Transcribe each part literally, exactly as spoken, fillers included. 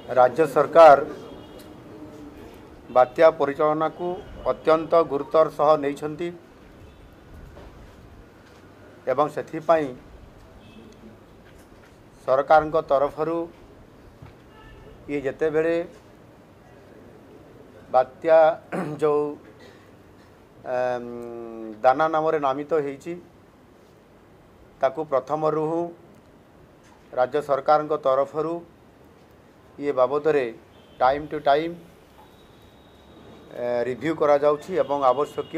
राज्य सरकार बात्या परिचालना को अत्यंत गुरुतर सह नहीं एवं सेथिपाई सरकार तरफ ये जेते बेले बात्या जो दाना नाम नामित होईची ताकू प्रथम रू राज्य सरकार तरफ ये बाबद रे टाइम टू टाइम रिव्यू करा जाउछि एवं आवश्यक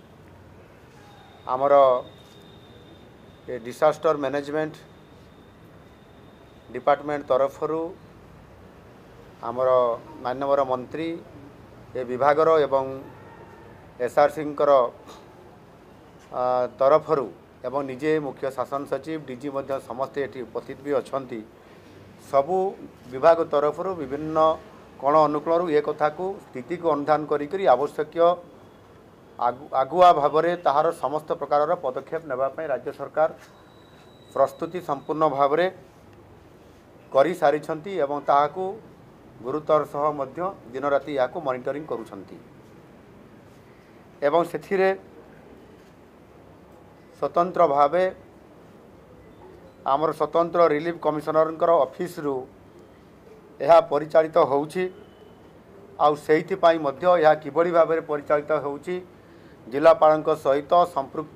आमर डिसास्टर मैनेजमेंट डिपार्टमेंट तरफ आमर माननीय मंत्री ए विभागर एवं एसआरसी तरफ एवं निजे मुख्य शासन सचिव डीजी मध्य समस्ते एटी उपस्थित भी अछंती सबु विभाग तरफ विभिन्न कोण अनुकूल ए कथा को स्थिति को अनुधान करी आवश्यक आगुआ भाव में ताहार समस्त प्रकार पदक्षेप नेबापी राज्य सरकार प्रस्तुति संपूर्ण भाव में करी सारी एवं ताहाकू गुरुतर सह मध्य दिन राति या मॉनिटरिंग करुछंती एवं सेथिरे स्वतंत्र भावे आमर स्वतंत्र रिलीफ कमिशनर ऑफिस रु यह परिचालित होउछि आउ सेहिति पाई मध्य यह किबड़ी भाव में परिचालित होउछि जिलापाल सहित संपृक्त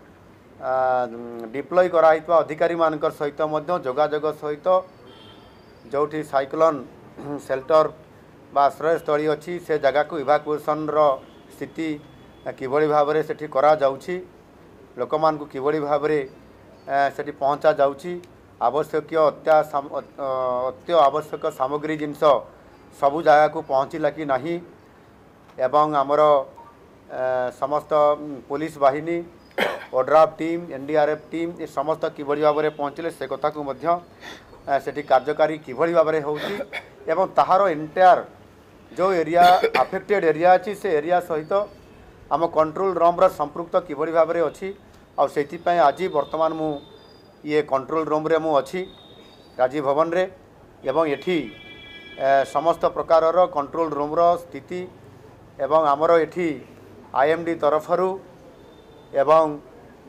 डिप्लॉय कराइतवा अधिकारी मानकर सहित मध्य जोगाजोग सहित जोठी साइक्लोन शेल्टर बा आश्रयस्थली अच्छी से जगह को इवाकुएसन रो स्थिति किबड़ी भाव में सेठी करा जाउछि लोक मान को किबड़ी भाव में सेठी पहुँचा जाउछि आवश्यक अत्या अत्य आवश्यक सामग्री जिनस सबु जगह को पहुँचला कि नहीं एवं आमर समस्त पुलिस बाहिनी ओड्राफ टीम एनडीआरएफ टीम ये समस्त किभली भाव में पहुँचले से कथा को मध्य सेठी कार्यकारी किभली भाव में होउछि एवं ताहार एंटायर जो एरिया अफेक्टेड एरिया अच्छी से एरिया सहित आम कंट्रोल रूम रा संपृक्त किभली भाव में अच्छी और सेथिपाई आज वर्तमान मु ये कंट्रोल रूम रे मु अच्छी राजीव भवन रे एवं एठी समस्त प्रकार कंट्रोल रूम रो स्थिति एवं आमर एठी आईएमडी तरफरु एवं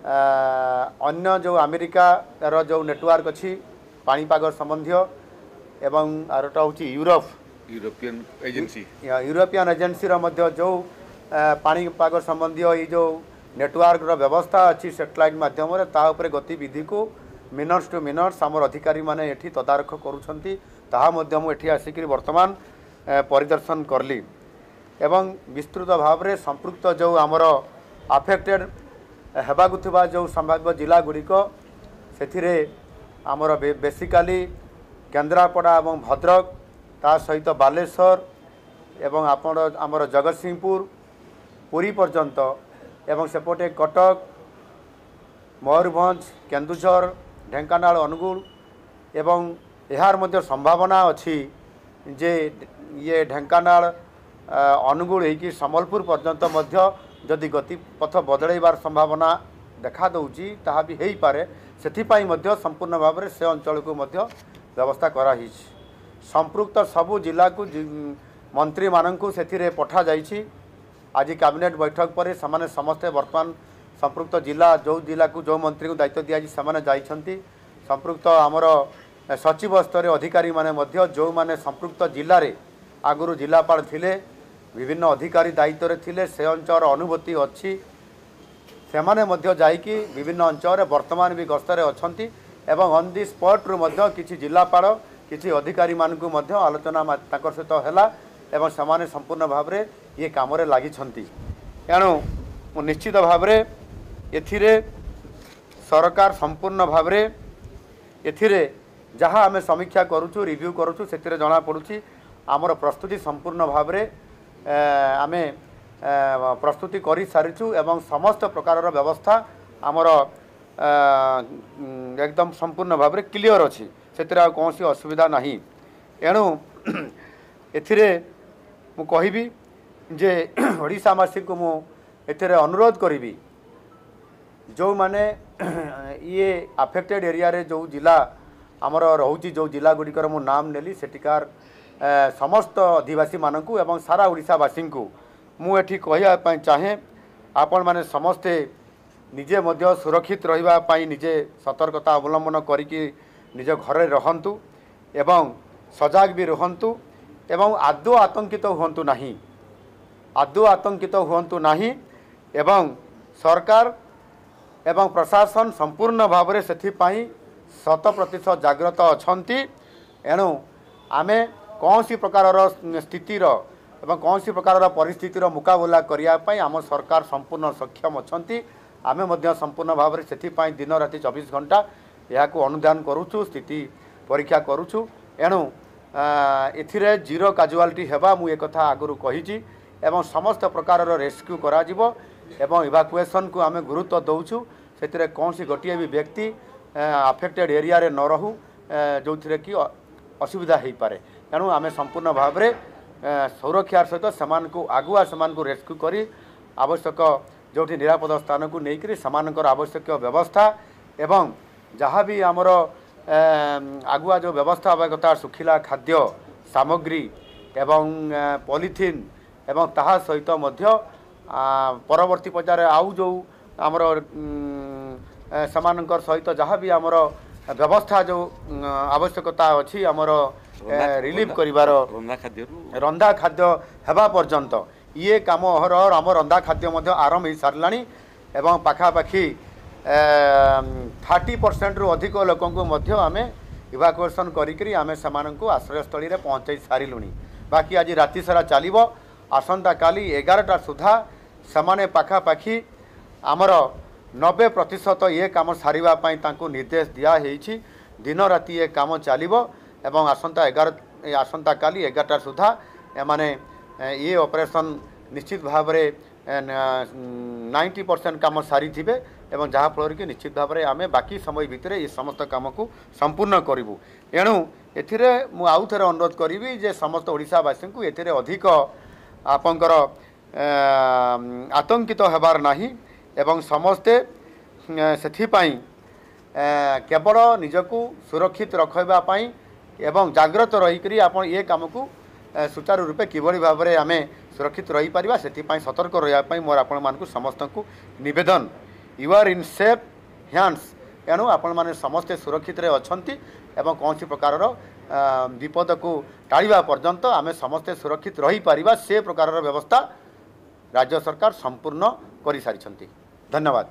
अन्य जो अमेरिका रो जो नेटवर्क अच्छी पाणीपाग संबंधी एवं आरटा हूँ Europe European agency European agency रो मध्य जो पाणीपाग संबंधी ये जो नेटवर्क रो व्यवस्था अच्छी सैटेलाइट माध्यम ता उपरे गतिविधि को मिनट्स टू मिनट्स आमर अधिकारी माने एठी तदारख करुछंती ताहा मध्य मु एठी आसिक वर्तमान परिदर्शन करली एवं विस्तृत भाव में संपृक्त जो आमर अफेक्टेड हेबाकु थिबा जो संभाव्य जिला गुड़िक से आमर बेसिकाली केन्द्रापड़ा एवं भद्रक ता सहित बालेश्वर एवं आपण आमर जगतसिंहपुर पुरी पर्यंत एवं सेपटे कटक मयूरभंज केन्दुझर ढेंकानाल अनुगुल एवं यार मध्य संभावना अच्छी जे ये ढेंकानाल अनुगुल होगी संबलपुर पर्यंत मध्य जदि गतिपथ बदलैबार संभावना देखा दौची ताहा भी हो पारे सेथिपाई मध्य संपूर्ण भाव में से अंचल को मध्य व्यवस्था कराही संपृक्त सबु जिला को मंत्री माननकु सेथिरे पठा जाइछि आज कैबिनेट बैठक पर समाने समस्ते वर्तमान संपृक्त जिला जो जिला को जो मंत्री को दायित्व दिया से जाइछंती संपृक्त आमर सचिव स्तर अधिकारी माने मध्य जो माने संपृक्त जिले में आगुरी जिलापाल थिले विभिन्न अधिकारी दायित्व थिले से अंचल अनुभूति अच्छी से माने मध्य जाइकी विभिन्न अंचल वर्तमान भी गस्तर अछंती एवं ऑन दि स्पॉट रु मध्य किछि जिलापाल किछि अधिकारी मानकु मध्य आलोचना ताकर सहित हैला एवं समाने संपूर्ण भाव में ये काम रे लागि छंती एणु निश्चित भाव में एथिरे सरकार संपूर्ण भाव में एथिरे जहाँ आम समीक्षा करुचु रिव्यू करुचु से जना पड़ुछि आमर प्रस्तुति संपूर्ण भाव में आम प्रस्तुति कर सारीचु एवं समस्त प्रकार व्यवस्था आमर एकदम संपूर्ण भाव में क्लियर अच्छी से कौन असुविधा नहीं एणु एथिरे मु कहिबी जे ओडिशावासी को मु एथिरे अनुरोध करी जो माने ये अफेक्टेड एरिया रे जो जिला आमर रोचे जो जिला गुड़िकर मु नाम नेली सेटिकार समस्त आदिवासी मानकू एवं सारा ओडिशावासी को मुझे कहवाई चाहे आपण मैंने समस्ते निजे मध्य सुरक्षित रही निजे सतर्कता अवलंबन करिकी निज घरे रहंतु एवं सजाग भी रहंतु एवं आदौ आतंकित हुंतु नहीं आदौ आतंकित हुंतु नहीं एवं सरकार एवं प्रशासन संपूर्ण भाव में से शत प्रतिशत जागृत अछंती एणु आमे कौन सी प्रकार स्थितिर एवं कौन सी प्रकार परिस्थितिर मुकाबला करने आम सरकार संपूर्ण सक्षम अछंती आमे मध्य संपूर्ण भाव में से दिन राति चौबीस घंटा यह अनुधान करुचु स्थिति परीक्षा करुचु एणु एथिरे जीरो काजुआलिटी हेबा मु एक कथा आगुरु कहिछि एवं समस्त प्रकार रेस्क्यू करा जिवो एवं इवाकुएसन को आमे गुरुत्व दउछु सेतिरे कौन सी गोटे भी व्यक्ति अफेक्टेड एरिया रे न रहू जो थी कि असुविधा हो पारे तेणु आम संपूर्ण भाव में सुरक्षार सहित सेमान को आगुआ सेमान को रेस्क्यू करी आवश्यक जो निरापद स्थान को लेकर सेमानकर आवश्यक व्यवस्था एवं जहाँ भी आमर आगुआ जो व्यवस्था हवा कथा सुखिला खाद्य सामग्री एवं पॉलिथिन एवं ताहा सहित मध्य परवर्ती पर्यायर आउ जो आमर सेमानकर सहित जहाँ भी आमर व्यवस्था जो आवश्यकता अच्छी आमर रिलीफ करिवार रंधा खाद्य हेबा पर्यंत ये काम अहरह आम रंधा खाद्य मध्य आरंभ हो साराणी एवं पाखापाखि थर्टी परसेंट रु अधिक लोकंकु मध्य आमे इवाकुएसन करिकरी आमे सेमानंकु आश्रयस्थली रे पहुँचाई सारिलुणी बाकी आज राति सारा चलिबो आसंता काली एगारटा सुधा सेमाने पाखापाखि आमर नब्बे प्रतिशत ये काम सारिबा पई तांको निर्देश दिया हेछि दिन राति ये काम चलिबो एवं आसंता एगार आसंता काली एगारटा सुधा एमाने ये ऑपरेशन निश्चित भाव में नाइंटी परसेंट काम सारी थे एवं जहाँ फल कि निश्चित भाव में आम बाकी समय भितर ये समस्त काम को संपूर्ण करूँ एणु एथिरे मु आउ थे अनुरोध करी जे समस्त ओडिशावासी को एथिरे अधिक आपंकर आतंकित होबार नाही एवं समस्ते सेथिपाई केवल निजको सुरक्षित रखाई एवं जागृत रहीकरी आपण ये काम को सुचारू रूपे किभली भाव में आम सुरक्षित रही पारिबा सेथिपाई सतर्क रही मोर आपण मानकु समस्त को निवेदन you are in safe hands एणु आपण माने समस्ते सुरक्षित रे अछंती एवं कौन प्रकार विपद को टाळिबा पर्यंत आम समस्ते सुरक्षित रही पारिबा से प्रकार व्यवस्था राज्य सरकार संपूर्ण करि सारिछंती। धन्यवाद।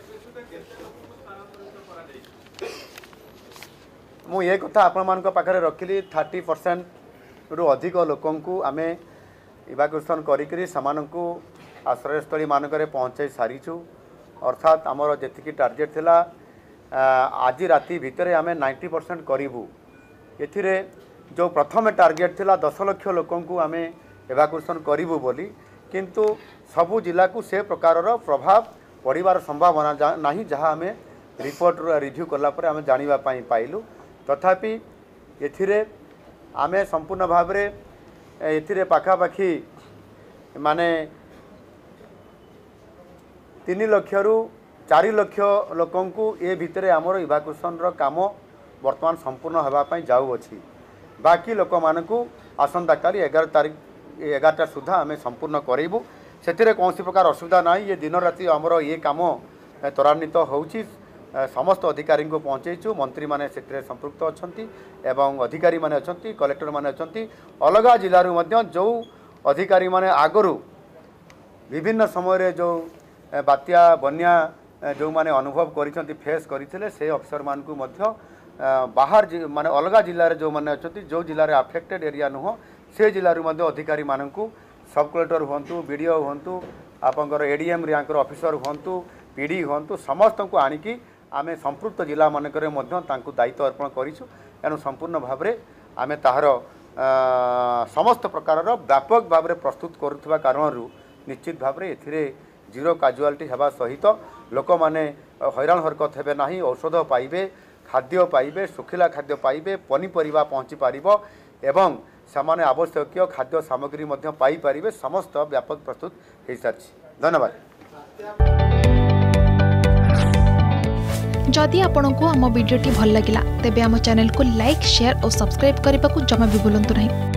मु ये कथा आपण मानक पाखरे रखिली थर्टी परसेंट रु अधिक लोकंकु आमे इवाकुएसन करिकरी समानंकु आश्रयस्थली मानकरे पहुँचाई सारिछु अर्थात आमर जेतिकी टार्गेट थिला आज राति भितरे आमे नाइंटी परसेंट करिबु एथिरे जो प्रथम टार्गेट थिला दस लाख लोकंकु आमे इवाकुएसन करिबु बोली किंतु सबु जिला को से प्रकार प्रभाव पड़िबार संभावना नहीं जहाँ आमे रिपोर्ट रिव्यू कला परे आमे जानिबा पई पाइलु तथापि एथिरे आमे संपूर्ण भाव में एथिरे पाखापाखि माने तीन लक्ष रु चार लक्ष लोकंकु ए भितरे आमर इवाकुएसन रो काम वर्तमान संपूर्ण होगापाई जाऊँगी बाकी लोक मानकु आसंता काली एगार तारीख एगारटा सुधा आम संपूर्ण करेबू से कौन प्रकार असुविधा ना ये दिन राति आमर ये काम त्वरान्वित होउछि समस्त अधिकारी को पहुँचेचु मंत्री माने से संपृक्त अछंती एवं अधिकारी माने अछंती कलेक्टर माने अछंती अलग जिलूर मध्य जो अधिकारी माने आगरू विभिन्न समय जो बात्या बन्या जो माने अनुभव करिसेंती फेस करथिले से अफसर मान को मध्य बाहर माने अलग जिले जो माने अछंती जो जिले में अफेक्टेड एरिया नुह से जिलूर मध्य अधिकारी मानकु सब कलेक्टर हुंतु बीडीओ हुंतु आपंकर एडीएम रैंकर ऑफिसर हुंतु पीडी हुंतु समस्त को आनिकी आमे संपृक्त जिला मानकरे मध्य तांकु दायित्व अर्पण करिछु एनु संपूर्ण भाव में आमे ताहार समस्त प्रकार व्यापक भाव में प्रस्तुत करुवा कारण निश्चित भाव में एथिरे जीरो काजुआलिटी हेबा सहित लोक माने हैरान हरकत हेबे नाही औषध पाइबे खाद्य पाइबे सुखिला खाद्य पाइबे पनीपरिबा पहुँची पारिबो एवं सामान्य आवश्यक खाद्य सामग्री मध्य पाई पारिबे समस्त व्यापक प्रस्तुत हो सारी। धन्यवाद। जदि आपंक आम भिडी भल लगा तेब आम चैनल को लाइक शेयर और सब्सक्राइब करने को जमा भी भूलु नहीं।